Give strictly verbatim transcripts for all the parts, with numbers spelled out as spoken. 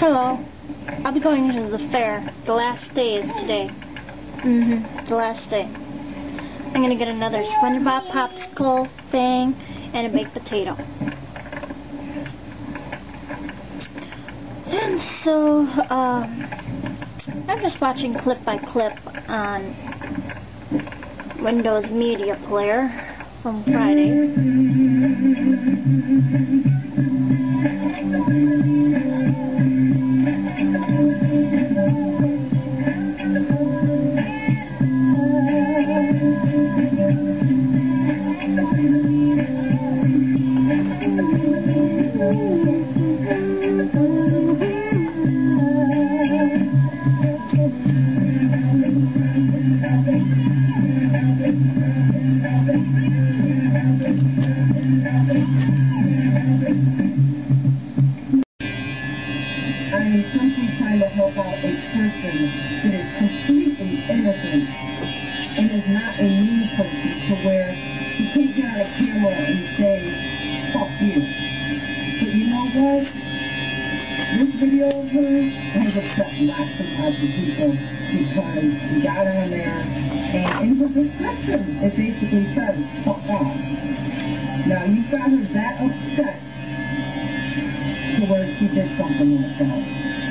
Hello. I'll be going to the fair. The last day is today. Mm-hmm. The last day. I'm gonna get another SpongeBob popsicle thing and a baked potato. And so, um, I'm just watching clip by clip on Windows Media Player from Friday. I mean, something trying to help out a person that is completely innocent and is not a mean person to where you can get on a camera and say, fuck you. But you know what? This video of hers has upset lots and lots of people because he got on there and in the description it basically says, fuck off. Now, you got her that upset to where she did something like that.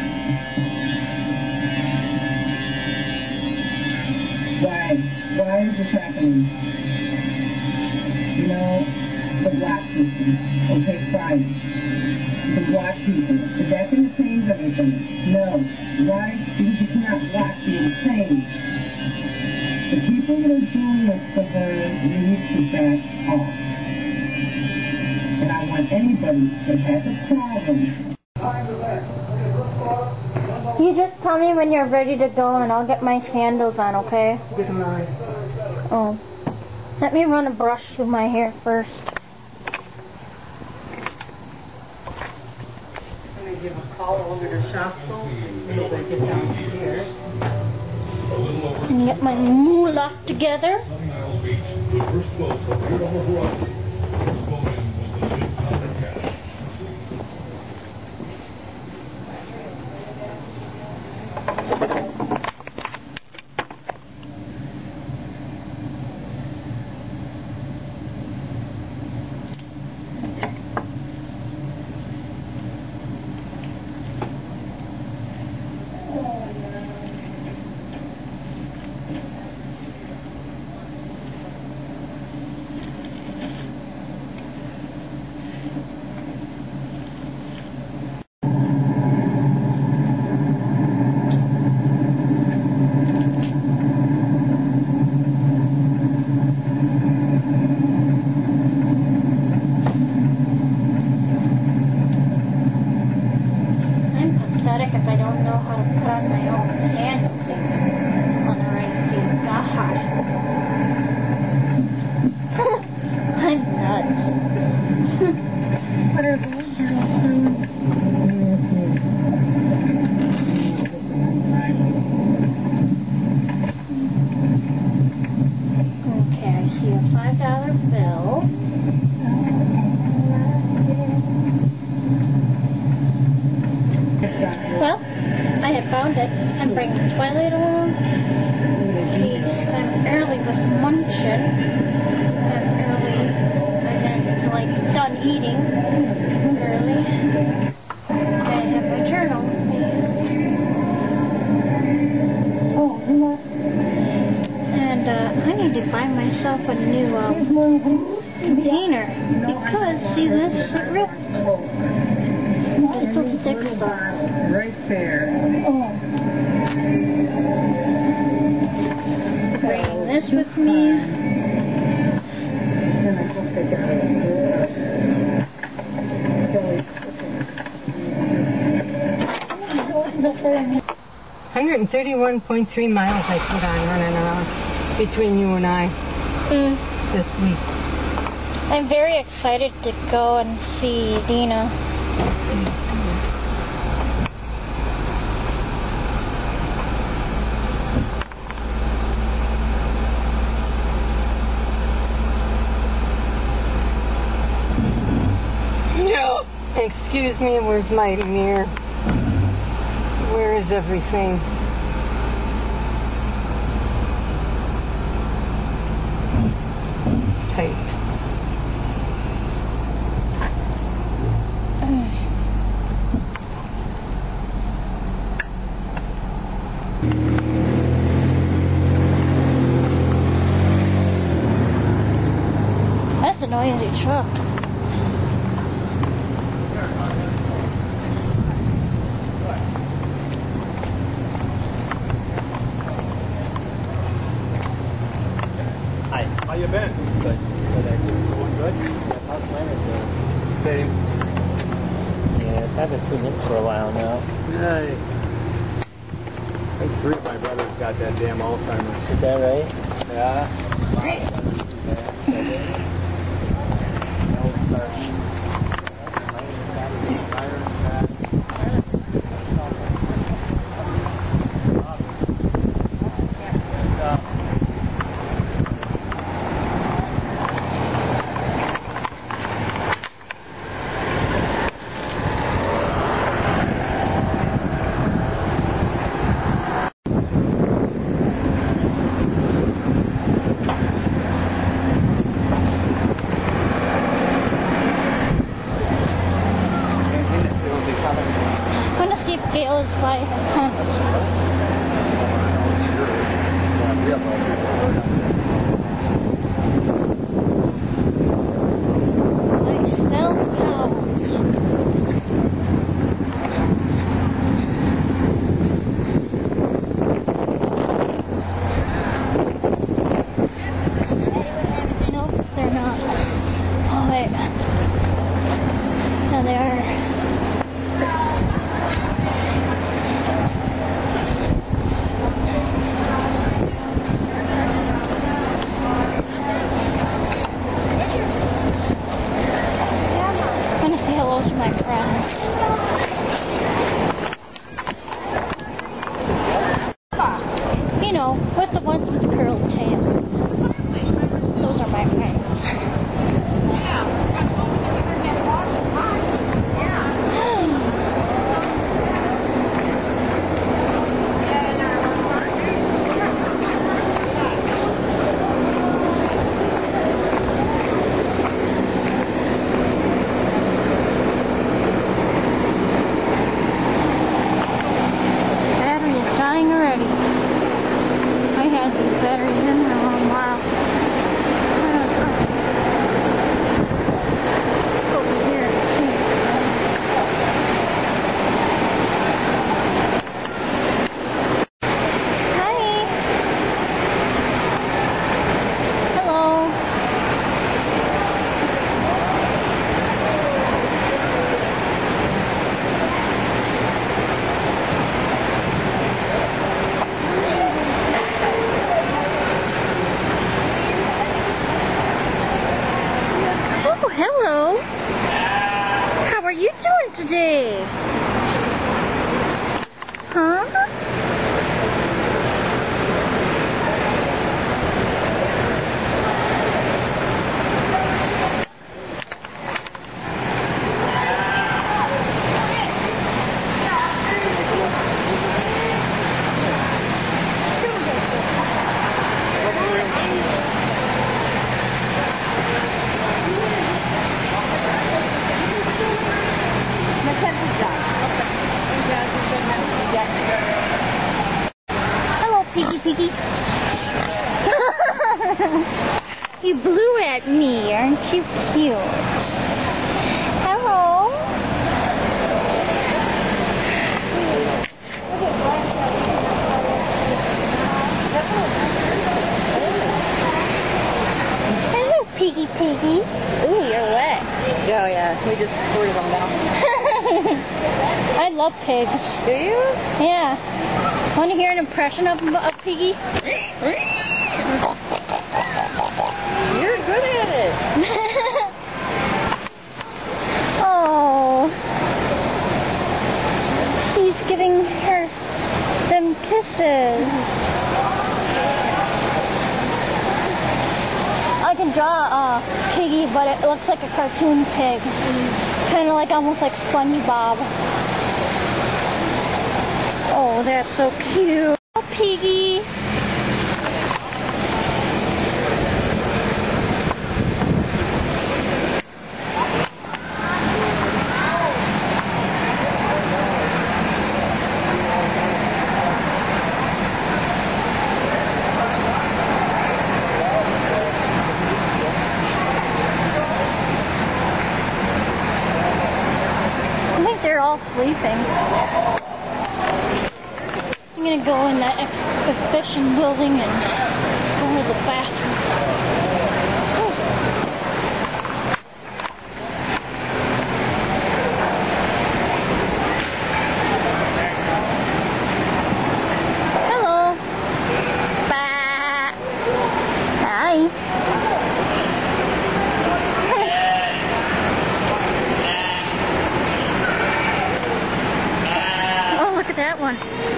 Why? Why is this happening? You know, the black people, okay, fine. The black people, is that going to change anything? No. Why? Because you cannot black be the same. The people that are doing this to her need to back off. And I want anybody that has a problem. You just tell me when you're ready to go and I'll get my sandals on, okay? Good night. Oh. Let me run a brush through my hair first. I'm going to give a call over to Shopko as I get downstairs. And get my moolah together. If I don't know how to put on my own sandals on the right feet. God. I'm nuts. What are those doing? Okay, I see a five dollar bill. Well, I have found it. I'm bringing Twilight along. She's, I'm early with Munchin. I'm early. I meant, like, done eating early. I have my journal with me. Oh, look. And, uh, I need to buy myself a new, um, container. Because, see this? It ripped. Just a thick stuff. Right there. Oh. Bringing this with me. one hundred thirty-one point three miles I put on running around between you and I Mm. this week. I'm very excited to go and see Dina. Excuse me, where's my mirror? Where is everything? Tight. That's a noisy truck. Hi, how you been? Good. Doing good? How's Leonard doing? Same. Yeah, I haven't seen him for a while now. Hey. I think three of my brothers got that damn Alzheimer's. Is that right? Yeah. I'm gonna see if Gail is by her tent. I smell cows. Nope, they're not. Oh wait. No, they are. I'm gonna say hello to my friends. You know, with the ones with the curled tail. Those are my friends. Battery is dying already. I had these batteries in there for a while. Over here. Hi. Hello. Oh, hello. How are you doing today? Huh? Hello, Piggy Piggy. You blew at me, aren't you cute? Hello. Hello, Piggy Piggy. Ooh, you're wet. Oh yeah, we just squirted them down. I love pigs. Do you? Yeah. Want to hear an impression of a piggy? You're good at it. Oh. He's giving her them kisses. I can draw a piggy, but it looks like a cartoon pig. Kind of like almost like SpongeBob. Oh, that's so cute. Oh, Piggy. I think they're all sleeping. I'm gonna go in that exhibition building and go to the bathroom. Hello. Bye. Hi. Oh, look at that one.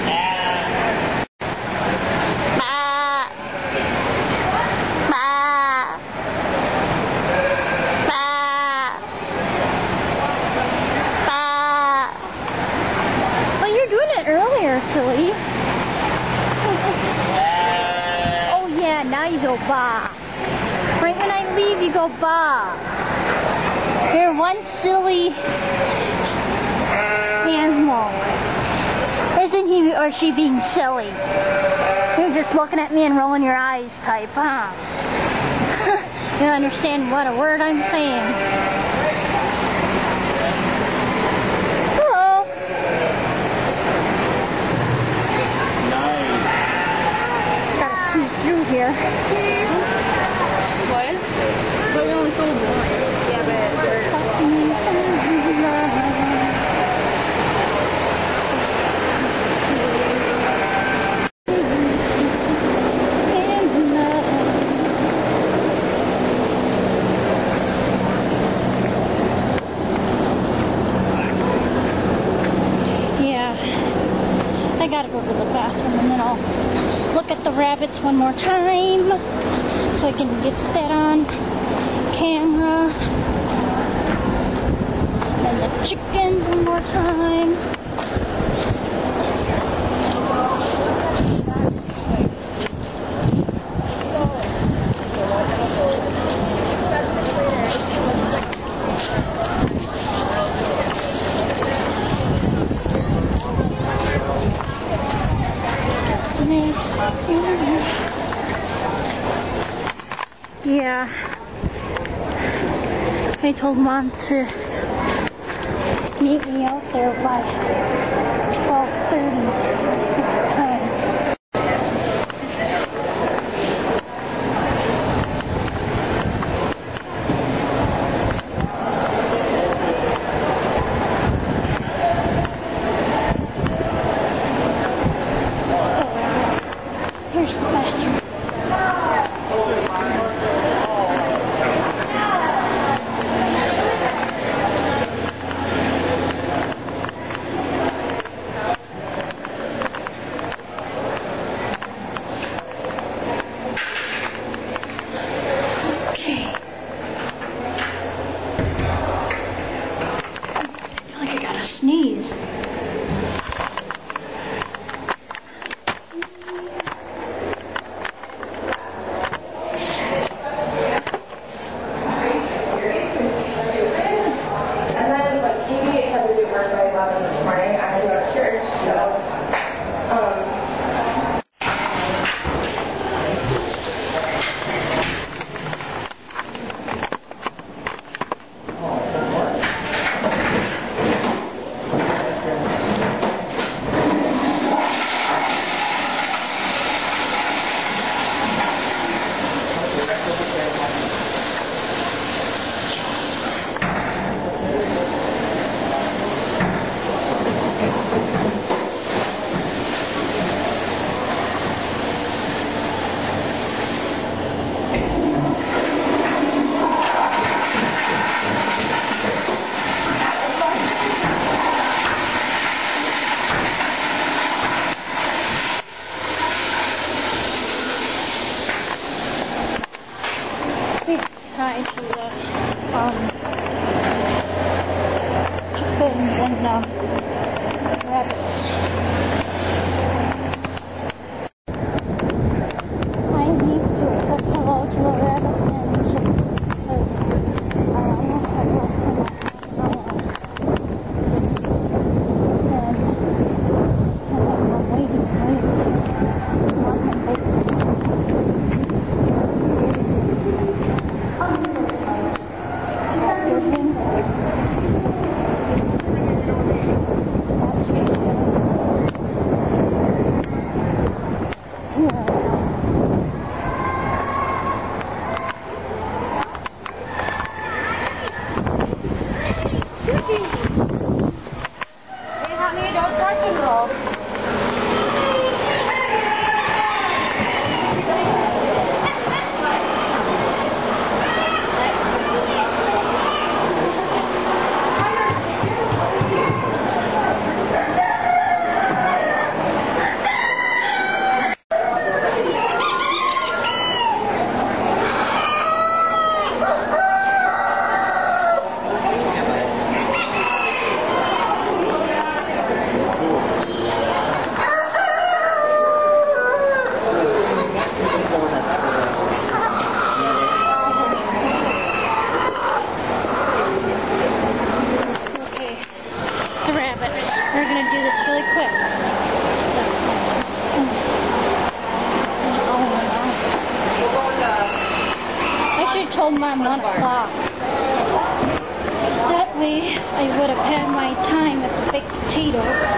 Silly. Oh yeah, now you go ba. Right when I leave, you go ba. You're one silly animal. Isn't he or she being silly? You're just looking at me and rolling your eyes type, huh? You don't understand what a word I'm saying. Through here. What? But they only sold one. Yeah, but yeah. I gotta go to the bathroom and then I'll look at the rabbits one more time so I can get that on camera. And the chickens one more time. Yeah, I told Mom to meet me out there by twelve thirty time. Here's the bathroom. Sneeze. Hi to the um, chickens and um, rabbits. told Mom one o'clock. That way I would have had my time at the baked potato.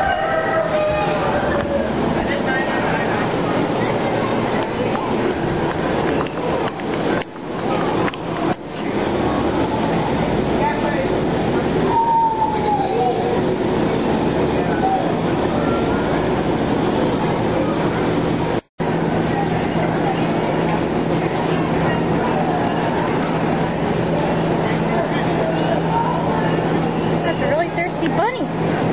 Bunny.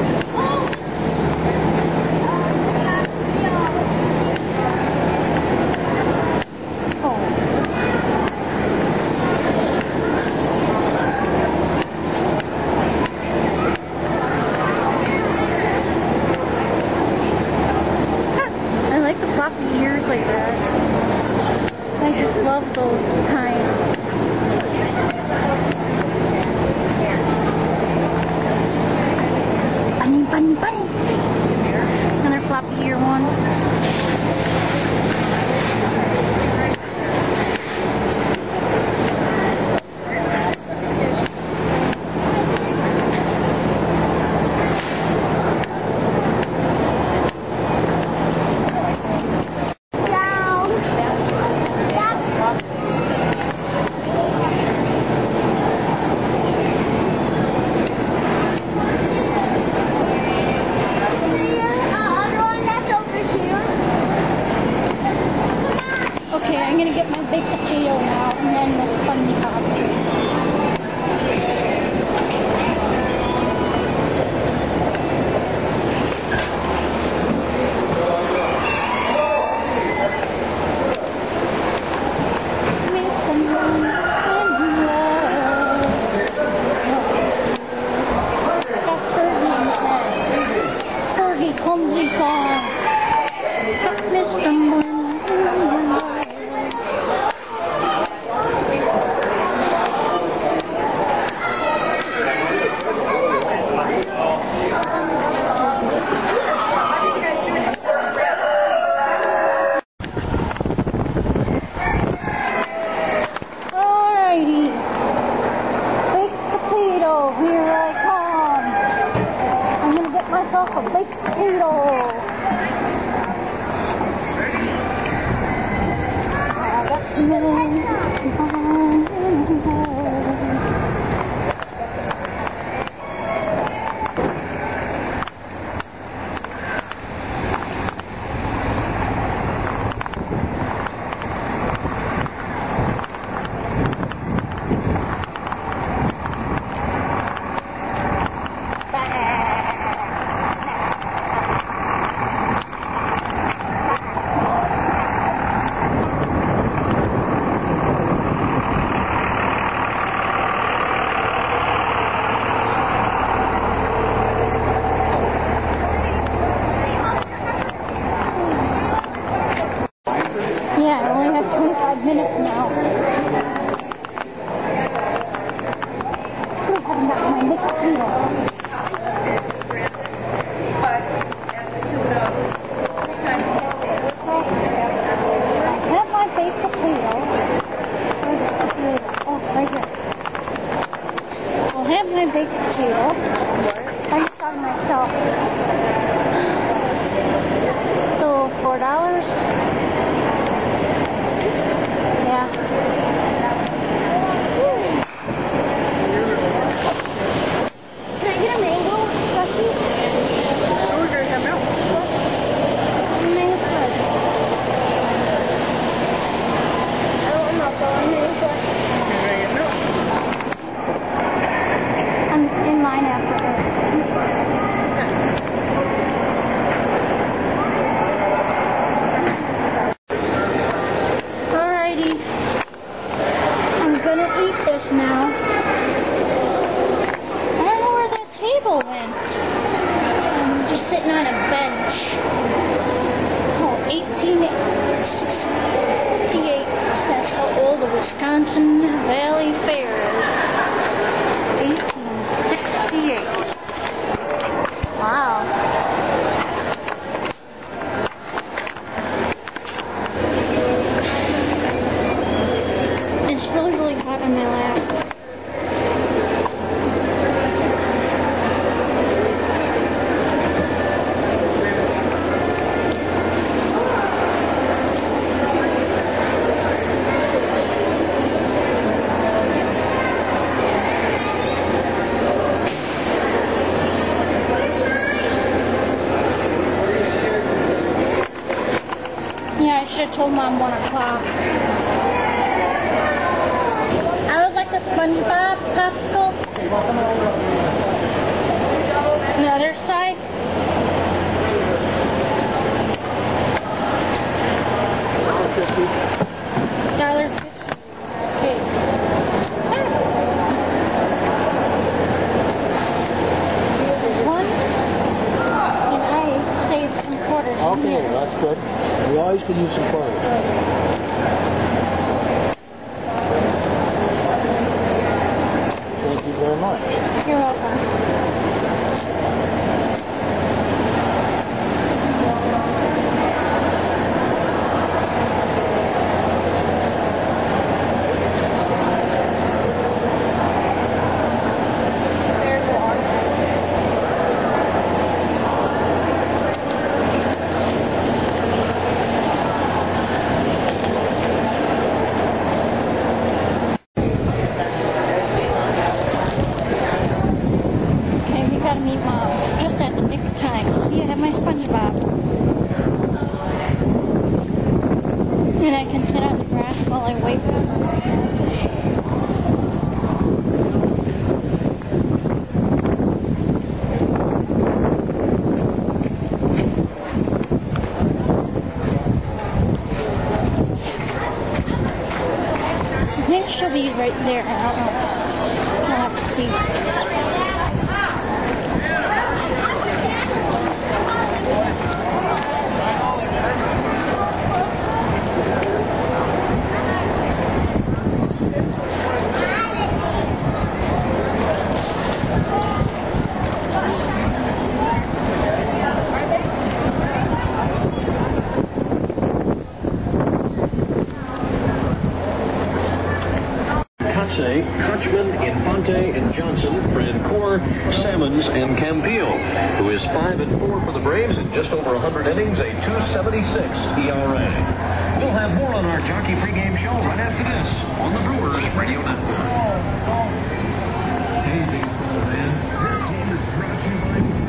I like the floppy ears like that. I just love those kind. Bunny, bunny, bunny. Another floppy ear one. Okay, I'm gonna get my baked potato now and then the spongy pop. Fergie clumsy song. Mister Moon. Alrighty, baked potato, here I come. I'm gonna get myself a baked potato. I got some Yeah, I only have twenty-five minutes now. Still haven't got my baked potato. I have my baked potato. Where's the potato? Oh, right here. I'll have my baked potato. I just got myself. So, four dollars. Yeah. should have told Mom one o'clock. I would like a SpongeBob popsicle. On the other side. Dollar fifty. Okay. One. And I saved some quarters in Okay, here. that's good. We always could use some quarters. Thank you very much. You're welcome. There's one. Okay, we gotta meet Mom just at the nick of time. See, I have my SpongeBob. And I can sit on the grass while I wait for her. I think she'll be right there. I don't know. I'll have to see. Katse, Kutchman, Infante, and Johnson, Francoeur, Salmons, and Campillo, who is five and four for the Braves in just over one hundred innings, a two seventy-six E R A. We'll have more on our Jockey pregame show right after this on the Brewers Radio Network. Hey, baseball fans, this game is brought to you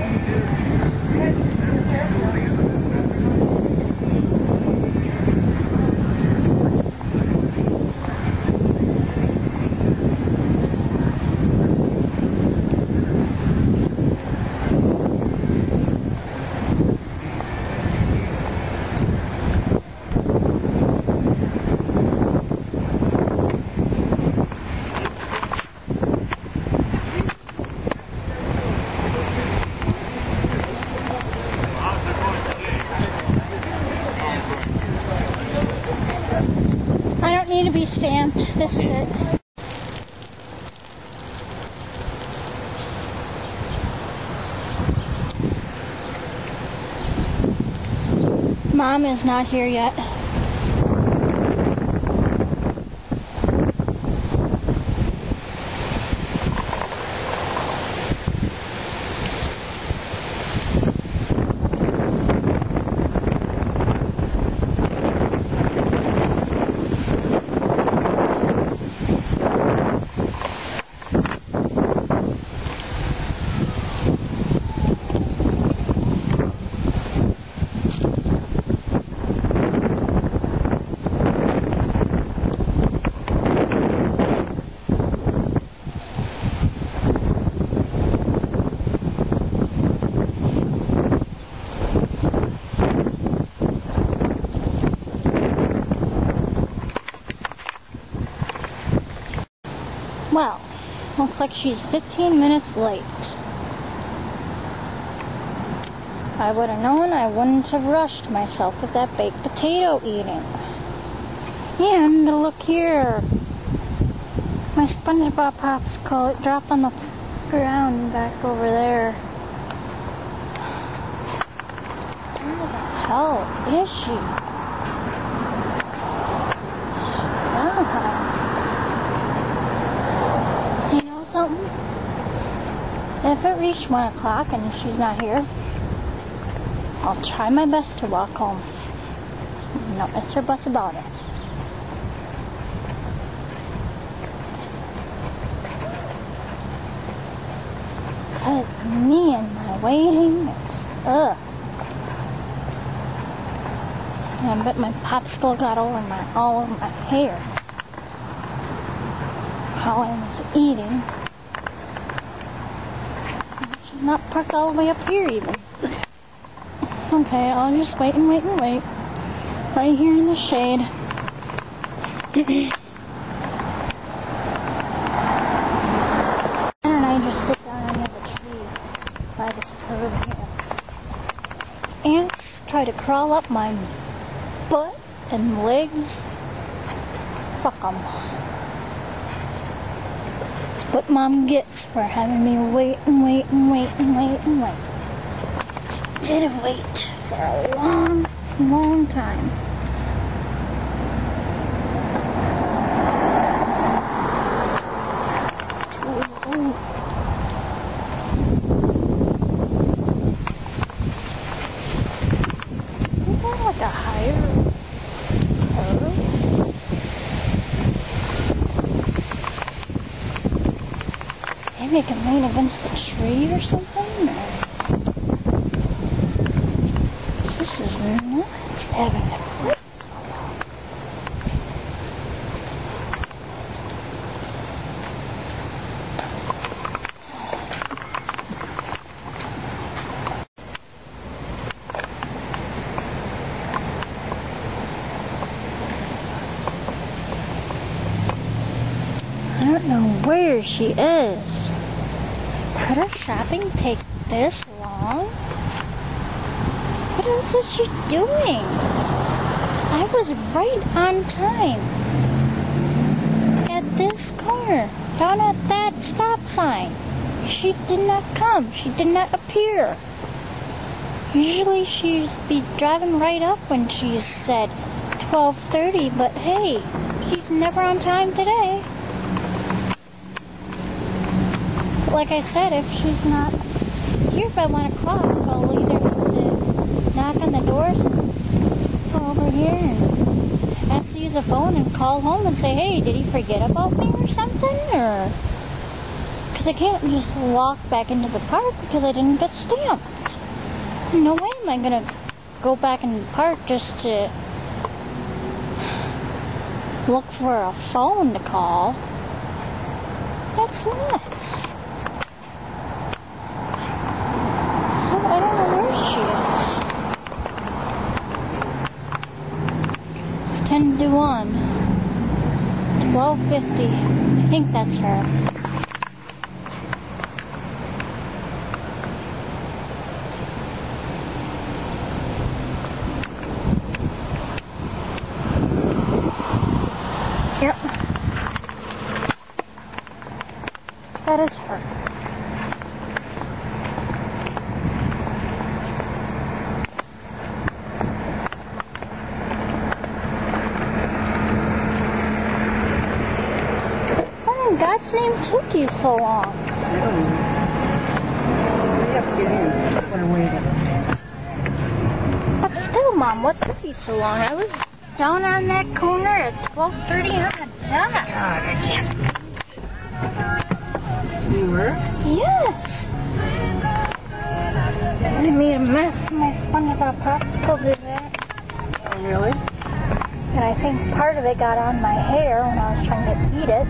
I don't need to be stamped. This is it. Mom is not here yet. Well, looks like she's fifteen minutes late. If I would have known, I wouldn't have rushed myself with that baked potato eating. And look here. My SpongeBob popsicle, it dropped on the ground back over there. Where the hell is she? Oh. You know something? If it reached one o'clock and she's not here, I'll try my best to walk home. No ifs or buts about it. Because me and my waiting is, ugh. And I bet my popsicle got over my all over my hair while I was eating. She's not parked all the way up here even. Okay, I'll just wait and wait and wait. Right here in the shade. And I just sit down under the tree by this curve here. Ants try to crawl up my butt and legs. Fuck 'em. That's what Mom gets for having me wait and wait and wait and wait and wait. Did wait for a long, long time. Maybe I can lean against the tree or something? Or... This is nuts having it. I don't know where she is. Could her shopping take this long? What else is she doing? I was right on time. At this corner, down at that stop sign. She did not come. She did not appear. Usually she'd be driving right up when she said twelve thirty, but hey, she's never on time today. Like I said, if she's not here by one o'clock, I'll either have to knock on the doors and go over here and have to use the phone and call home and say, hey, did he forget about me or something? Or because I can't just walk back into the park because I didn't get stamped. No way am I going to go back in the park just to look for a phone to call. That's nuts. I don't know where she is. It's ten to one. twelve fifty. I think that's her. Yep. That is her. God's name took you so long. We have to get in. We're waiting. But still, Mom, what took you so long? I was down on that corner at twelve thirty on the dot. God, I can't. You were? Yes. I made a mess. My SpongeBob popsicle did that. Oh, really? And I think part of it got on my hair when I was trying to eat it.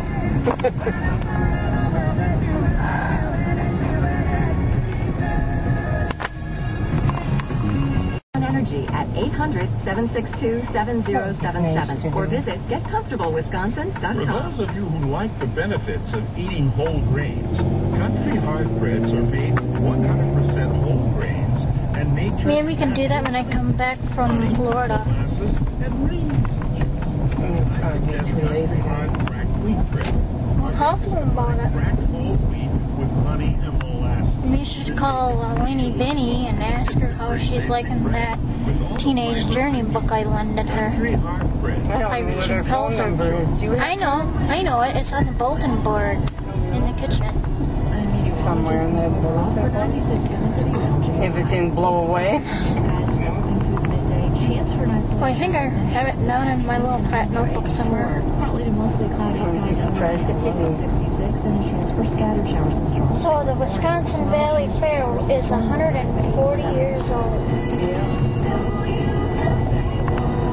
Energy at eight hundred, seven six two, seven zero seven seven or visit get comfortable wisconsin dot com. For those of you who like the benefits of eating whole grains, Country Hard Breads are made one hundred percent whole grains and nature. Maybe we can do that when I come back from Florida. Country Hard cracked wheat bread. We'll talk to him about it. Cracked whole wheat with honey and molasses. We should call uh, Winnie Binny and ask her how she's liking that Teenage Journey book I lended her. Country Hard bread. By Richard Pelzer. I know, I know it. It's on the bulletin board in the kitchen. Somewhere in there. If it didn't blow away. Well, I think I have it down in my little fat notebook somewhere. Partly to mostly cloudy skies on sixty-six and a chance for scattered showers and storms. So the Wisconsin Valley Fair is one hundred forty years old.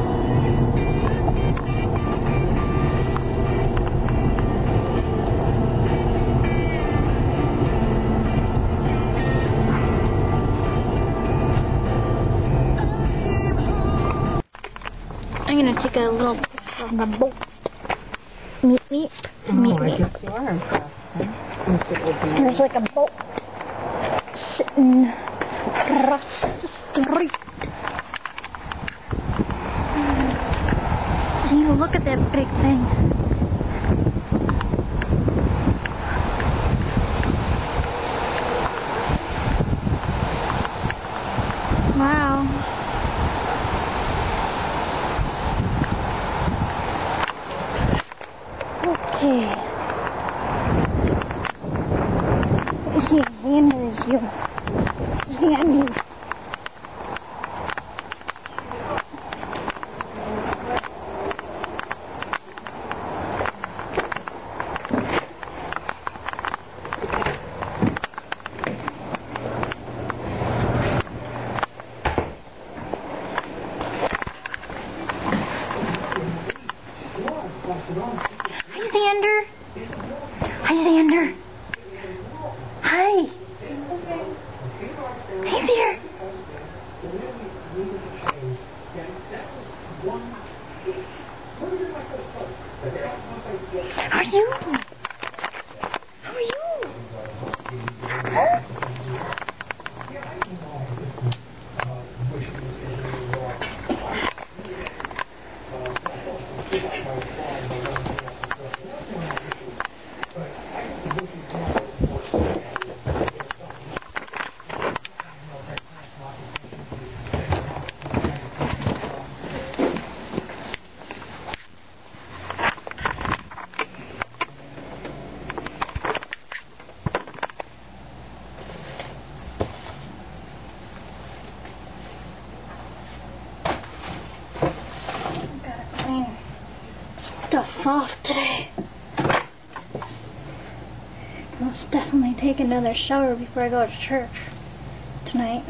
gonna take a little picture of the boat. Meep meep. Meep Oh, I meep. guess you are impressed, huh? Wish it would be- There's like a boat sitting across the street. See, look at that big thing. Wow. Okay. Yeah, Xander is here. Xandy. Hi, Xander. Hi, Xander. Hi. Hey there. How are you? How are you? Huh? Stuff off today. I'll definitely take another shower before I go to church tonight.